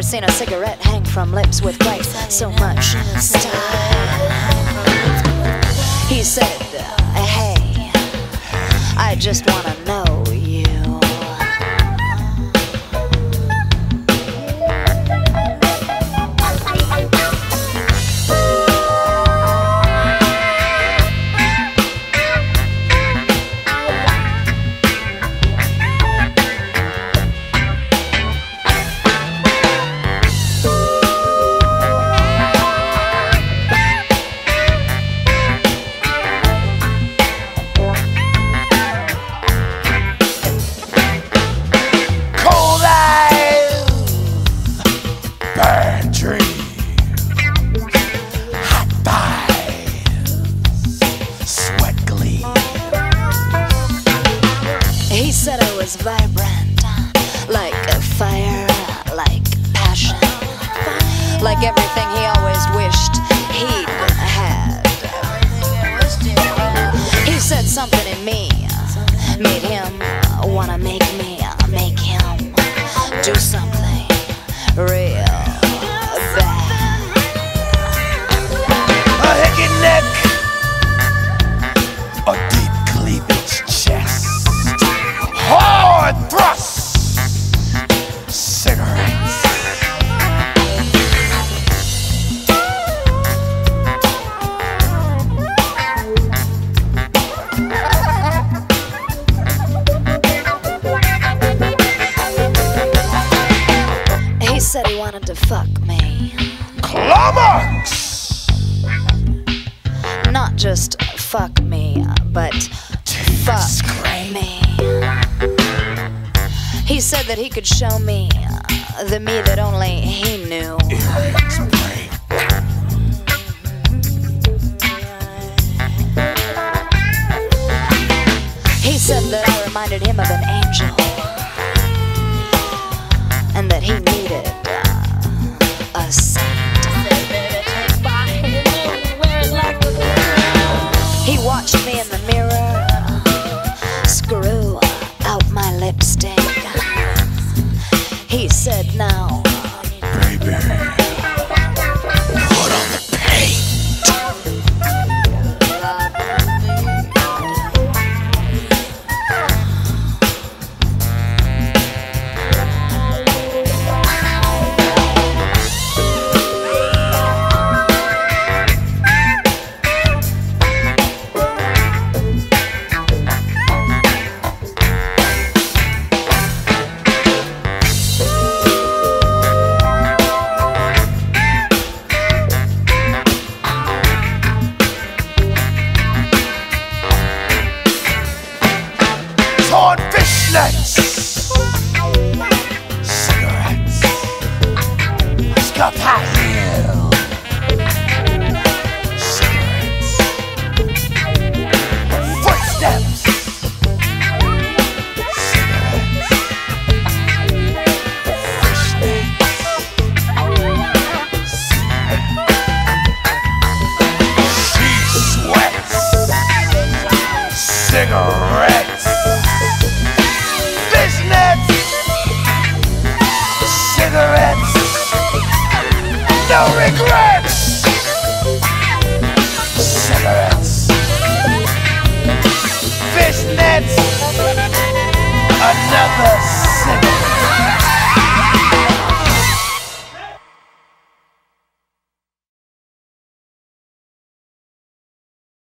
seen a cigarette hang from lips with quite so much style. He said, hey, I just wanna know you. He said I was vibrant, like a fire, like passion, like everything he always wished he'd had. He said something in me made him wanna make me make him do something real bad. A hickey neck, a deep cleavage chest, hard thrusts, cigarettes. He said he wanted to fuck me. Climax! Not just fuck me, but fuck me. He said that he could show me the me that only he knew. Earrings break. He said that I reminded him of an angel, and that he needed a saint. He watched me in the mirror, screw out my lipstick. He said, now, Baby, put on the paint. Torn fishnets, cigarettes, scuffed high heel, cigarettes, footsteps, cigarettes, fishnets, cigarettes. She sweats, cigarettes. Cigarettes, no regrets. Cigarettes, fishnets, another cigarette.